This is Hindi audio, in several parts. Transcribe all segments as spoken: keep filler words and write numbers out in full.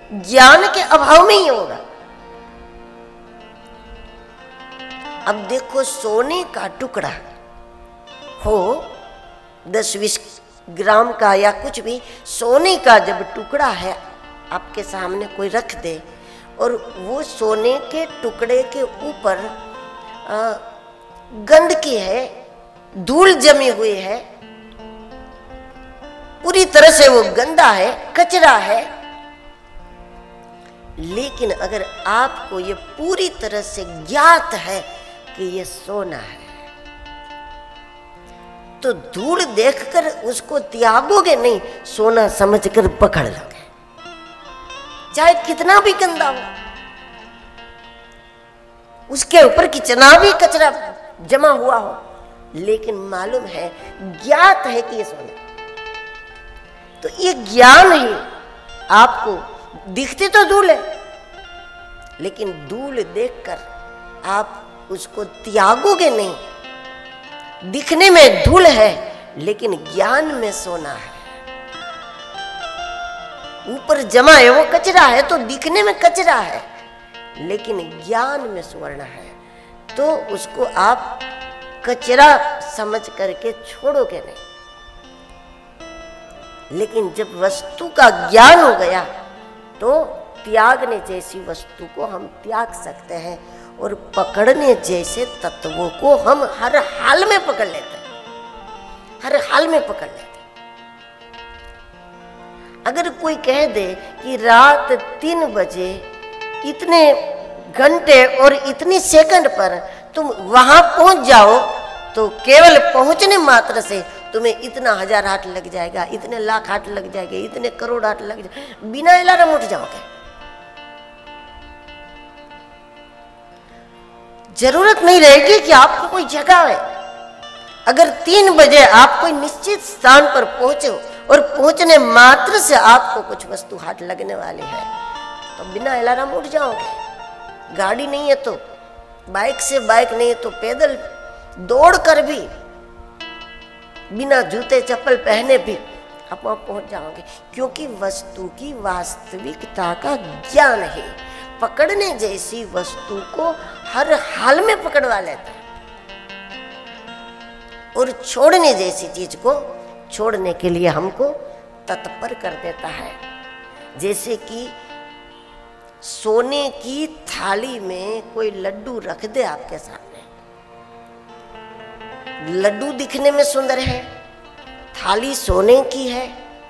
ज्ञान के अभाव में ही होगा। अब देखो, सोने का टुकड़ा हो दस बीस ग्राम का या कुछ भी, सोने का जब टुकड़ा है आपके सामने कोई रख दे और वो सोने के टुकड़े के ऊपर गंदगी है, धूल जमी हुई है, पूरी तरह से वो गंदा है, कचरा है, लेकिन अगर आपको ये पूरी तरह से ज्ञात है कि ये सोना है, तो धूल देखकर उसको त्यागोगे नहीं, सोना समझकर पकड़ लोगे, चाहे कितना भी गंदा हो, उसके ऊपर कितना भी कचरा जमा हुआ हो, लेकिन मालूम है, ज्ञात है कि ये सोना। तो ये ज्ञान ही आपको, दिखती तो धूल है, लेकिन धूल देखकर आप उसको त्यागोगे नहीं। दिखने में धूल है, लेकिन ज्ञान में सोना है। ऊपर जमा है वो कचरा है, तो दिखने में कचरा है, लेकिन ज्ञान में स्वर्ण है, तो उसको आप कचरा समझ करके छोड़ोगे नहीं। लेकिन जब वस्तु का ज्ञान हो गया, तो त्यागने जैसी वस्तु को हम त्याग सकते हैं और पकड़ने जैसे तत्वों को हम हर हाल में पकड़ लेते हैं, हर हाल में पकड़ लेते हैं। अगर कोई कह दे कि रात तीन बजे इतने घंटे और इतनी सेकंड पर तुम वहां पहुंच जाओ, तो केवल पहुंचने मात्र से तुम्हें इतना हजार हाथ लग जाएगा, इतने लाख हाथ लग जाएंगे, इतने करोड़ हाथ लग जाएंगे, बिना अलार्म उठ जाओगे। जरूरत नहीं रहेगी कि आपको कोई जगह है। अगर तीन बजे आप कोई निश्चित स्थान पर पहुंचे और पहुंचने मात्र से आपको कुछ वस्तु हाथ लगने वाली है, तो बिना अलार्म उठ जाओगे। गाड़ी नहीं है तो बाइक से, बाइक नहीं है तो पैदल दौड़ कर भी, बिना जूते चप्पल पहने भी आप वहां पहुंच जाओगे, क्योंकि वस्तु की वास्तविकता का ज्ञान है। पकड़ने जैसी वस्तु को हर हाल में पकड़वा लेता है और छोड़ने जैसी चीज को छोड़ने के लिए हमको तत्पर कर देता है। जैसे कि सोने की थाली में कोई लड्डू रख दे आपके सामने, लड्डू दिखने में सुंदर है, थाली सोने की है,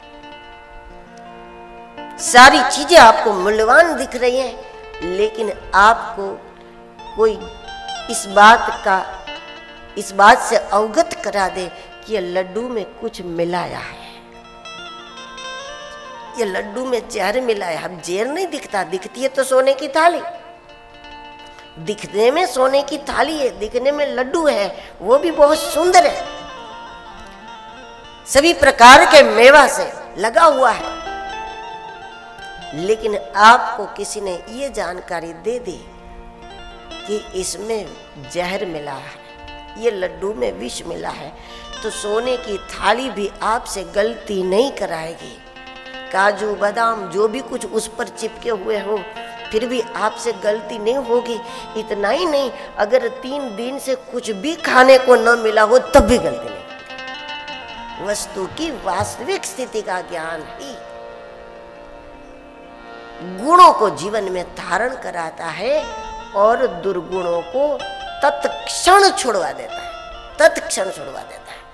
सारी चीजें आपको मूल्यवान दिख रही हैं, लेकिन आपको कोई इस बात का इस बात से अवगत करा दे कि ये लड्डू में कुछ मिलाया है, ये लड्डू में जहर मिला है। अब जहर नहीं दिखता, दिखती है तो सोने की थाली, दिखने में सोने की थाली है, दिखने में लड्डू है, वो भी बहुत सुंदर है, सभी प्रकार के मेवा से लगा हुआ है, लेकिन आपको किसी ने ये जानकारी दे दी कि इसमें जहर मिला है, ये लड्डू में विष मिला है, तो सोने की थाली भी आपसे गलती नहीं कराएगी। काजू बादाम जो भी कुछ उस पर चिपके हुए हो, फिर भी आपसे गलती नहीं होगी। इतना ही नहीं, अगर तीन दिन से कुछ भी खाने को न मिला हो तब भी गलती नहीं। वस्तु की वास्तविक स्थिति का ज्ञान ही गुणों को जीवन में धारण कराता है और दुर्गुणों को तत्क्षण छुड़वा देता है, तत्क्षण छुड़वा देता है।